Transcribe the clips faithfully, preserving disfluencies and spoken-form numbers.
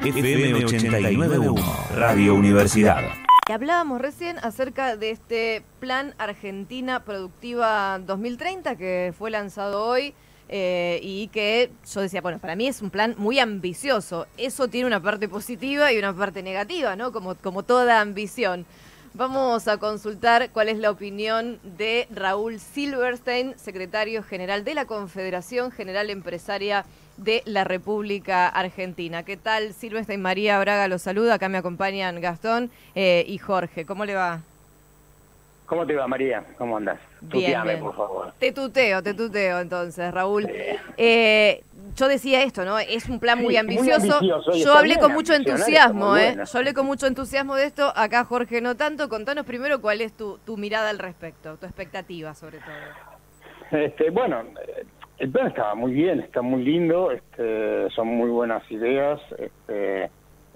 F M ochenta y nueve punto uno, Radio Universidad. Hablábamos recién acerca de este Plan Argentina Productiva dos mil treinta que fue lanzado hoy eh, y que yo decía, bueno, para mí es un plan muy ambicioso. Eso tiene una parte positiva y una parte negativa, ¿no? Como, como toda ambición. Vamos a consultar cuál es la opinión de Raúl Silverstein, secretario general de la Confederación General Empresaria de la República Argentina. ¿Qué tal, Silverstein? María Braga los saluda. Acá me acompañan Gastón eh, y Jorge. ¿Cómo le va? ¿Cómo te va, María? ¿Cómo andas? Bien, Tuteame, bien. por favor. Te tuteo, te tuteo entonces, Raúl. Sí. Eh, yo decía esto, ¿no? Es un plan Sí, muy ambicioso. muy ambicioso, y yo está hablé bien, con mucho ambicionar entusiasmo, está muy ¿eh? bueno. Yo hablé con mucho entusiasmo de esto. Acá, Jorge, no tanto. Contanos primero cuál es tu, tu mirada al respecto, tu expectativa, sobre todo. Este, bueno, el plan estaba muy bien, está muy lindo, este, son muy buenas ideas, este,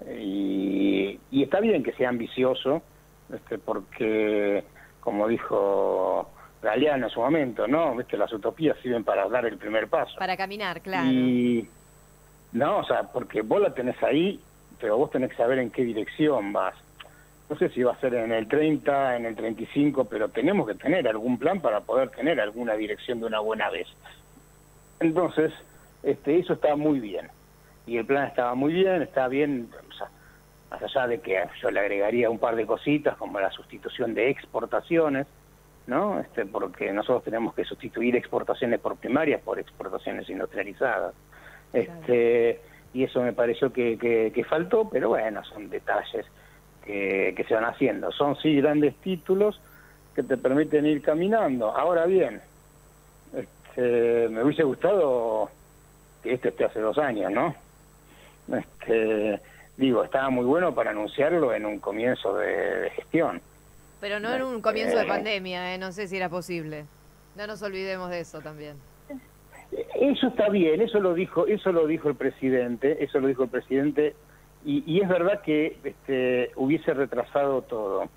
y, y está bien que sea ambicioso, este, porque, como dijo Galeano en su momento, ¿no? ¿Viste? Las utopías sirven para dar el primer paso. Para caminar, claro. Y, no, o sea, porque vos la tenés ahí, pero vos tenés que saber en qué dirección vas. No sé si va a ser en el treinta, en el treinta y cinco, pero tenemos que tener algún plan para poder tener alguna dirección de una buena vez. Entonces, este, eso estaba muy bien. Y el plan estaba muy bien, estaba bien, o sea, más allá de que yo le agregaría un par de cositas, como la sustitución de exportaciones, ¿no? Este, porque nosotros tenemos que sustituir exportaciones por primarias por exportaciones industrializadas. Este, y eso me pareció que, que, que faltó, pero bueno, son detalles que, que se van haciendo. Son sí grandes títulos que te permiten ir caminando. Ahora bien, este, me hubiese gustado que este esté hace dos años, ¿no? Este, digo, estaba muy bueno para anunciarlo en un comienzo de, de gestión. Pero no en un comienzo de pandemia, ¿eh? No sé si era posible. No nos olvidemos de eso también. Eso está bien, eso lo dijo, eso lo dijo el presidente, eso lo dijo el presidente, y, y es verdad que este, hubiese retrasado todo,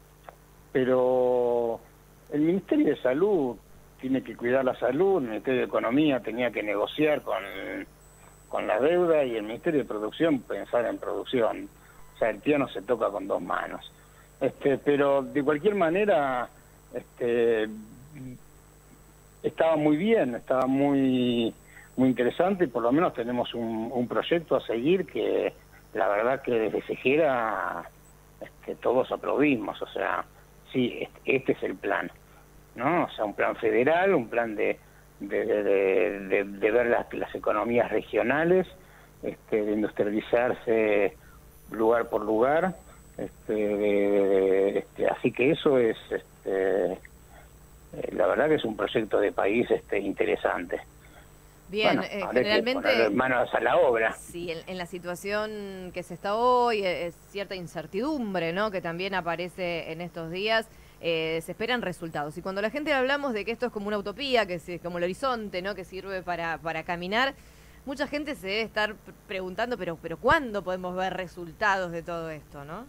pero el Ministerio de Salud tiene que cuidar la salud, el Ministerio de Economía tenía que negociar con, con la deuda, y el Ministerio de Producción pensar en producción. O sea, el piano se toca con dos manos. Este, pero de cualquier manera, este, estaba muy bien, estaba muy muy interesante, y por lo menos tenemos un, un proyecto a seguir que la verdad que desde Sejera este, todos aplaudimos. O sea, sí, este, este es el plan, ¿no? O sea, un plan federal, un plan de de, de, de, de, de ver las, las economías regionales, este, de industrializarse lugar por lugar, este, de, de, este, así que eso es, este, eh, la verdad que es un proyecto de país este, interesante. Bien, bueno, eh, habrá generalmente... que poner manos a la obra. Sí, en, en la situación que se está hoy, es cierta incertidumbre, ¿no? Que también aparece en estos días, eh, se esperan resultados. Y cuando la gente hablamos de que esto es como una utopía, que es como el horizonte, ¿no? Que sirve para, para caminar, mucha gente se debe estar preguntando, pero, pero ¿cuándo podemos ver resultados de todo esto, no?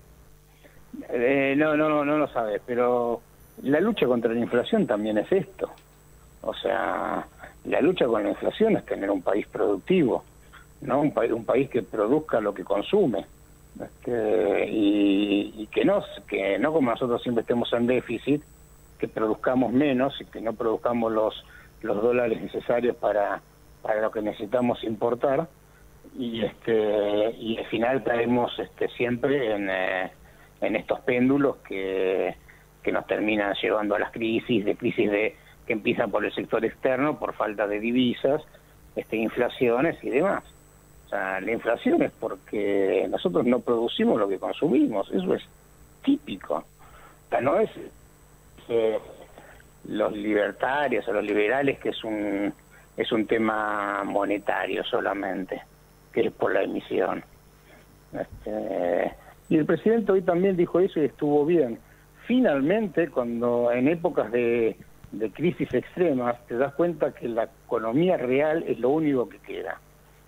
Eh, no, no, no, no lo sabes, pero la lucha contra la inflación también es esto. O sea, la lucha con la inflación es tener un país productivo, ¿no? Un, pa un país que produzca lo que consume, este, y, y que no, que no como nosotros siempre estemos en déficit, que produzcamos menos y que no produzcamos los los dólares necesarios para para lo que necesitamos importar, y este y al final caemos este, siempre en eh, en estos péndulos que, que nos terminan llevando a las crisis, de crisis de que empiezan por el sector externo, por falta de divisas, este, inflaciones y demás. O sea, la inflación es porque nosotros no producimos lo que consumimos, eso es típico. O sea, no es eh, los libertarios o los liberales que es un, es un tema monetario solamente, que es por la emisión. Este, y el presidente hoy también dijo eso y estuvo bien. Finalmente, cuando en épocas de, de crisis extremas, te das cuenta que la economía real es lo único que queda.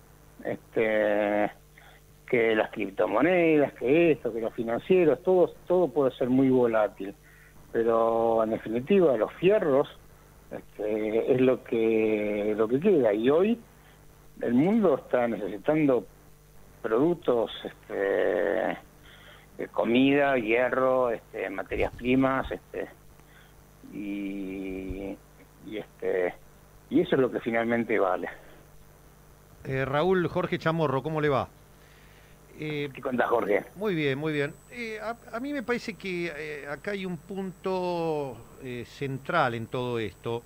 Este, que las criptomonedas, que esto, que los financieros, todo, todo puede ser muy volátil. Pero en definitiva, los fierros este, es lo que, lo que queda. Y hoy el mundo está necesitando productos, este, eh, comida, hierro, este, materias primas, este, y, y este, y eso es lo que finalmente vale. Eh, Raúl, Jorge Chamorro, ¿cómo le va? Eh, ¿Qué contás, Jorge? Muy bien, muy bien. Eh, a, a mí me parece que eh, acá hay un punto eh, central en todo esto,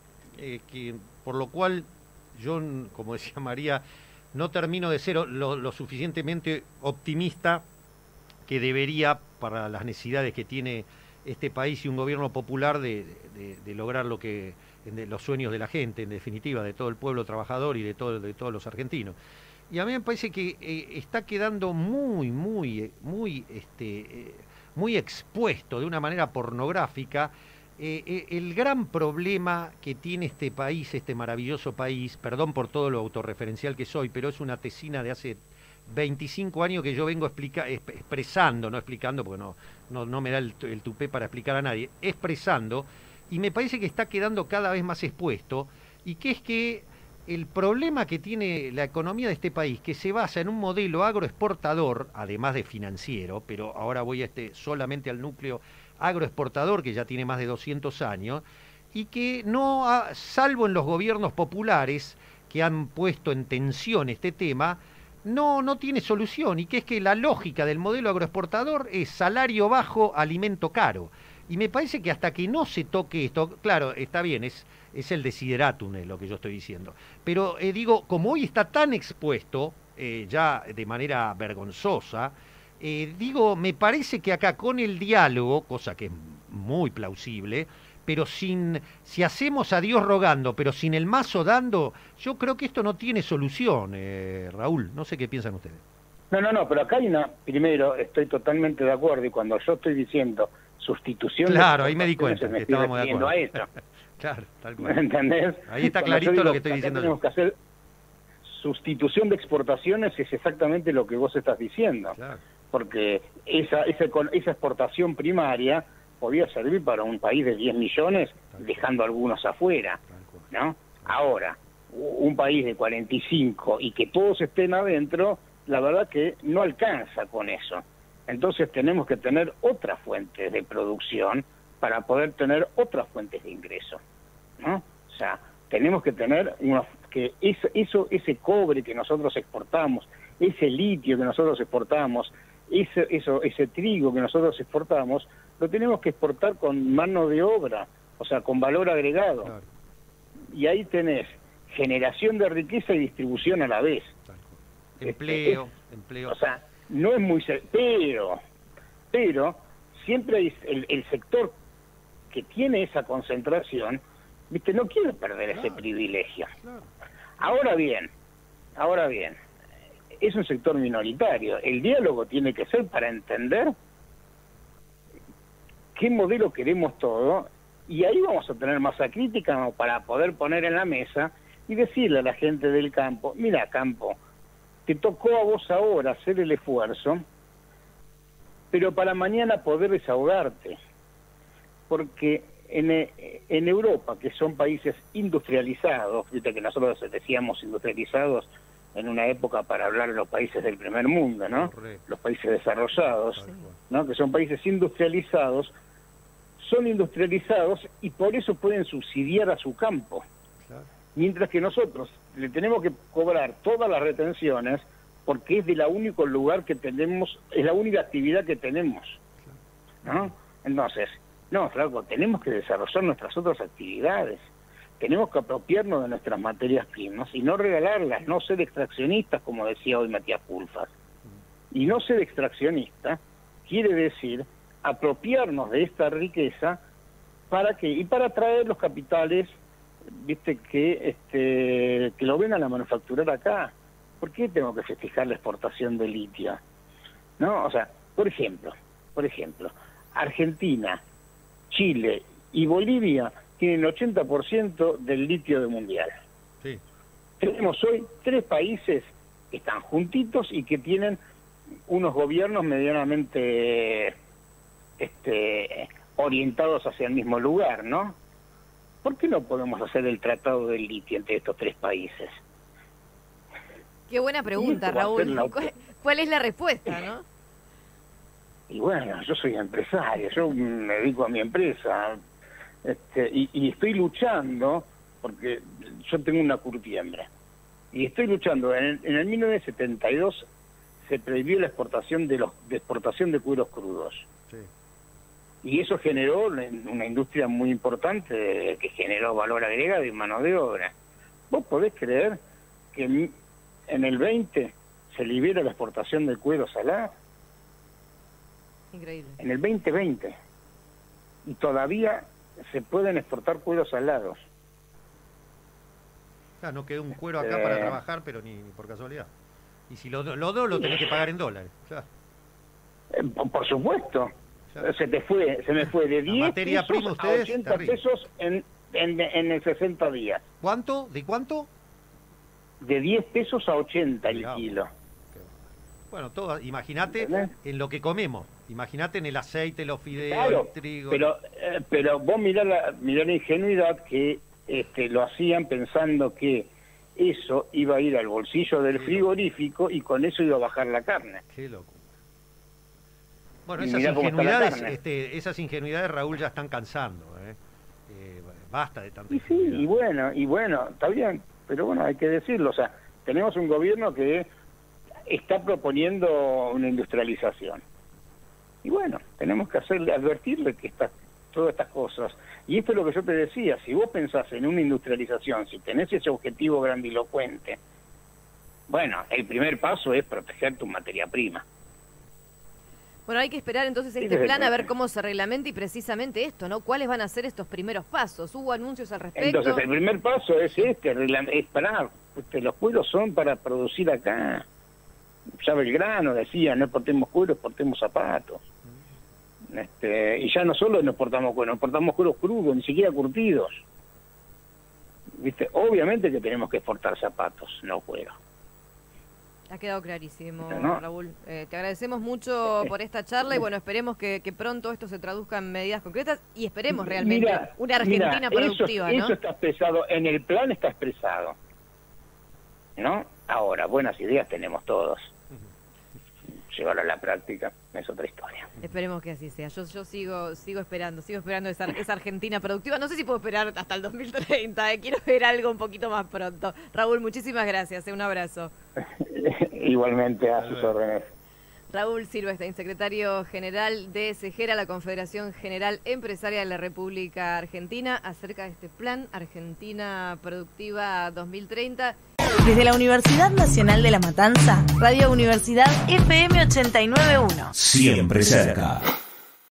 eh, que por lo cual yo, como decía María, no termino de ser lo, lo suficientemente optimista que debería para las necesidades que tiene este país y un gobierno popular de, de, de lograr lo que de los sueños de la gente, en definitiva, de todo el pueblo trabajador y de, todo, de todos los argentinos. Y a mí me parece que eh, está quedando muy, muy, muy, este, eh, muy expuesto de una manera pornográfica eh, eh, el gran problema que tiene este país, este maravilloso país. Perdón por todo lo autorreferencial que soy, pero es una tesina de hace veinticinco años que yo vengo explica, expresando, no explicando, porque no, no, no me da el, el tupé para explicar a nadie, expresando, y me parece que está quedando cada vez más expuesto, y que es que el problema que tiene la economía de este país, que se basa en un modelo agroexportador, además de financiero, pero ahora voy a este, solamente al núcleo agroexportador, que ya tiene más de doscientos años, y que no, ha, salvo en los gobiernos populares que han puesto en tensión este tema, no, no tiene solución, y que es que la lógica del modelo agroexportador es salario bajo, alimento caro. Y me parece que hasta que no se toque esto, claro, está bien, es, es el desideratum es lo que yo estoy diciendo, pero eh, digo, como hoy está tan expuesto, eh, ya de manera vergonzosa, eh, digo, me parece que acá con el diálogo, cosa que es muy plausible, pero sin, si hacemos a Dios rogando, pero sin el mazo dando, yo creo que esto no tiene solución, eh, Raúl, no sé qué piensan ustedes. No, no, no, pero acá hay una, primero, estoy totalmente de acuerdo, y cuando yo estoy diciendo sustitución... Claro, ahí me di cuenta, me que estábamos de acuerdo. A eso. Claro, tal cual. ¿Entendés? Ahí está Cuando clarito digo, lo que estoy diciendo. Tenemos que hacer sustitución de exportaciones, es exactamente lo que vos estás diciendo. Claro. Porque esa, esa, esa exportación primaria podía servir para un país de diez millones, dejando algunos afuera, ¿no? Ahora, un país de cuarenta y cinco y que todos estén adentro, la verdad que no alcanza con eso. Entonces tenemos que tener otras fuentes de producción para poder tener otras fuentes de ingreso, ¿no? O sea, tenemos que tener una, que eso, eso, ese cobre que nosotros exportamos, ese litio que nosotros exportamos, ese, eso, ese trigo que nosotros exportamos, lo tenemos que exportar con mano de obra, o sea, con valor agregado. Claro. Y ahí tenés generación de riqueza y distribución a la vez. Claro. Empleo, es, empleo. O sea, no es muy... Pero, pero siempre hay el, el sector que tiene esa concentración, viste, no quiere perder claro. ese privilegio. Claro. Ahora bien, ahora bien, es un sector minoritario. El diálogo tiene que ser para entender qué modelo queremos todo, y ahí vamos a tener masa crítica para poder poner en la mesa y decirle a la gente del campo, mira, campo, te tocó a vos ahora hacer el esfuerzo, pero para mañana poder desahogarte, porque en, en Europa, que son países industrializados, viste que nosotros decíamos industrializados en una época para hablar de los países del primer mundo, ¿no? Correcto. Los países desarrollados, sí. ¿no? Que son países industrializados, son industrializados y por eso pueden subsidiar a su campo. Claro. Mientras que nosotros le tenemos que cobrar todas las retenciones porque es de la único lugar que tenemos, es la única actividad que tenemos, ¿no? Entonces, no, flaco, tenemos que desarrollar nuestras otras actividades, tenemos que apropiarnos de nuestras materias primas y no regalarlas, no ser extraccionistas, como decía hoy Matías Pulfas. Y no ser extraccionista quiere decir apropiarnos de esta riqueza para que y para traer los capitales, viste, que este que lo vengan a manufacturar acá. ¿Por qué tengo que festejar la exportación de litio? ¿No? O sea, por ejemplo, por ejemplo, Argentina, Chile y Bolivia tienen el ochenta por ciento del litio del mundial. Sí. Tenemos hoy tres países que están juntitos y que tienen unos gobiernos medianamente este, orientados hacia el mismo lugar, ¿no? ¿Por qué no podemos hacer el tratado del litio entre estos tres países? Qué buena pregunta, Raúl. ¿Cuál es la respuesta, no? Y bueno, yo soy empresario, yo me dedico a mi empresa, este, y, y estoy luchando, porque yo tengo una curtiembre, y estoy luchando. En el, en el mil novecientos setenta y dos se prohibió la exportación de los de exportación de cueros crudos. Sí. Y eso generó una industria muy importante que generó valor agregado y mano de obra. ¿Vos podés creer que en el veinte se libera la exportación del cuero salado? Increíble. En el veinte veinte. Y todavía se pueden exportar cueros salados. Ah, no quedó un cuero acá eh, para trabajar, pero ni, ni por casualidad. Y si lo, lo dos lo tenés que pagar en dólares. Claro. Eh, por supuesto. Claro. Se te fue, se me fue de La diez materia pesos prima, a ustedes, ochenta terrible. pesos en, en, en el sesenta días. ¿Cuánto? ¿De cuánto? De diez pesos a ochenta el Mirá, kilo. Bueno, todo, imagínate ¿Entendés? en lo que comemos. Imagínate en el aceite, los fideos, Claro, el trigo. pero eh, pero vos mirá la, mirá la ingenuidad que este, lo hacían pensando que eso iba a ir al bolsillo del Sí, frigorífico y con eso iba a bajar la carne. Qué locura. Bueno, Y esas mirá cómo está la ingenuidades, carne. este, esas ingenuidades, Raúl, ya están cansando. ¿eh? Eh, basta de tanta Y sí, ingenuidad. y bueno, y bueno, está bien, pero bueno, hay que decirlo. O sea, tenemos un gobierno que está proponiendo una industrialización. Y bueno, tenemos que hacerle, advertirle que está, todas estas cosas. Y esto es lo que yo te decía, si vos pensás en una industrialización, si tenés ese objetivo grandilocuente, bueno, el primer paso es proteger tu materia prima. Bueno, hay que esperar entonces Sí, este desde plan a luego. ver cómo se reglamenta y precisamente esto, ¿no? ¿Cuáles van a ser estos primeros pasos? ¿Hubo anuncios al respecto? Entonces, el primer paso es este, regla- es parar. Este, los cueros son para producir acá. Ya Belgrano decía, no exportemos cueros, exportemos zapatos. Este, y ya no solo no exportamos cueros, exportamos cueros crudos, ni siquiera curtidos. ¿Viste? Obviamente que tenemos que exportar zapatos, no cuero. Ha quedado clarísimo, ¿No? Raúl. Eh, te agradecemos mucho por esta charla y bueno, esperemos que, que pronto esto se traduzca en medidas concretas y esperemos realmente Mira, una Argentina mira, productiva, eso, ¿no? Eso está expresado, en el plan está expresado. ¿No? Ahora, buenas ideas tenemos todos. Llevarlo a la práctica es otra historia. Esperemos que así sea. Yo, yo sigo sigo esperando, sigo esperando esa, esa Argentina productiva. No sé si puedo esperar hasta el dos mil treinta, eh. Quiero ver algo un poquito más pronto. Raúl, muchísimas gracias, eh. Un abrazo. Igualmente a sus órdenes. Raúl Silvestein, secretario general de SEGERA, la Confederación General Empresaria de la República Argentina, acerca de este plan Argentina Productiva dos mil treinta. Desde la Universidad Nacional de La Matanza, Radio Universidad F M ochenta y nueve punto uno. Siempre cerca.